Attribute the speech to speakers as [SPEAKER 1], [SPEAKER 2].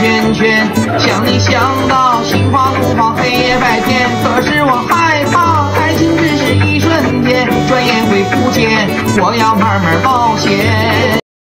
[SPEAKER 1] 圈圈。想你想到心花怒放，黑夜白天。可是我害怕，爱情只是一瞬间，转眼会不见。我要慢慢冒险。